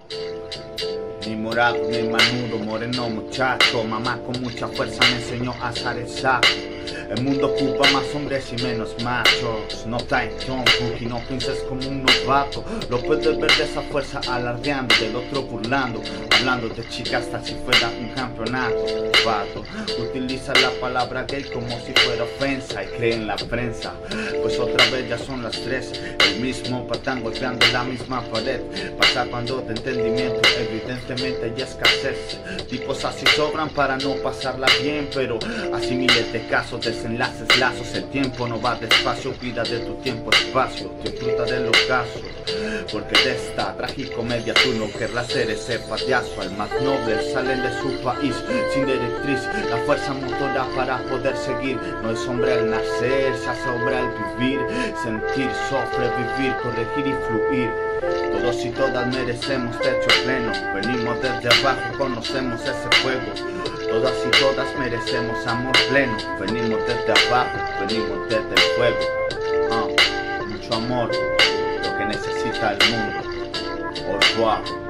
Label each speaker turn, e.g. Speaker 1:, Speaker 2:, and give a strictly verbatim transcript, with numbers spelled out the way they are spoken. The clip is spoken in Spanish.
Speaker 1: Ni morado, ni manudo, moreno muchacho. Mamá con mucha fuerza me enseñó a asar el saco. El mundo ocupa más hombres y menos machos. No time John Cookie, no pienses como un novato. Lo puedes ver de esa fuerza alardeando, del otro burlando, hablando de chicas hasta si fuera un campeonato. Vato, utiliza la palabra gay como si fuera ofensa y cree en la prensa. Pues otra vez ya son las tres, el mismo patán golpeando la misma pared. Pasa cuando de entendimiento evidentemente hay escasez. Tipos así sobran para no pasarla bien, pero así miles de casos, desenlaces, lazos. El tiempo no va despacio, cuida de tu tiempo, espacio. Disfruta del ocaso, porque de esta tragicomedia tú no querrás ser ese payaso. Al más noble salen de su país sin directriz, la fuerza motora para poder seguir. No es hombre al nacer, se hace hombre al vivir. Sentir, sobrevivir, corregir y fluir. Todos y todas merecemos techo pleno. Venimos desde abajo, conocemos ese fuego. Todas y todas merecemos amor pleno. Venimos desde abajo, venimos desde el fuego. uh, Mucho amor, lo que necesita el mundo. Au revoir.